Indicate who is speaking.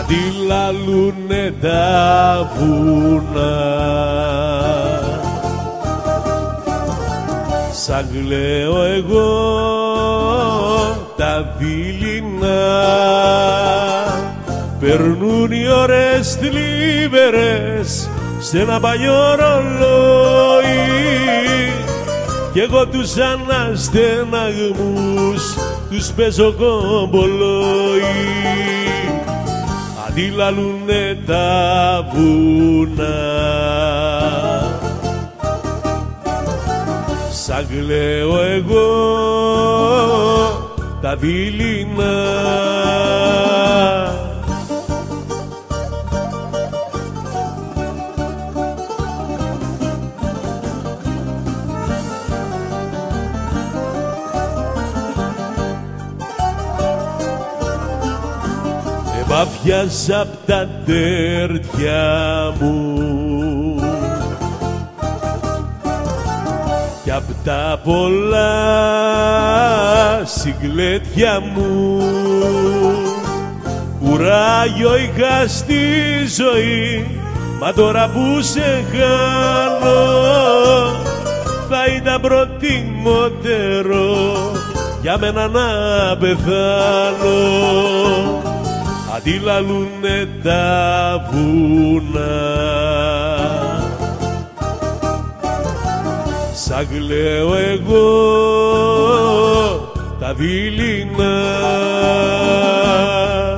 Speaker 1: αντιλαλούνε τα βουνά. Σαν κλαίω εγώ τα δειλινά, περνούν οι ώρες θλίβερες σε ένα παλιό ρολόι κι εγώ τους αναστεναγμούς τους παίζω κομπολόι. Αντιλαλούνε τα βουνά, σαν κλαίω εγώ τα δειλινά. Βαφιάζα απ' τα τέρτια μου κι απ' τα πολλά συγκλέτια μου. Κουράγιο είχα στη ζωή, μα τώρα που σε χάνω θα ήταν προτιμότερο για μένα να πεθάνω. Αντιλαλούνε τα βουνά, σαν κλαίω εγώ τα δειλινά.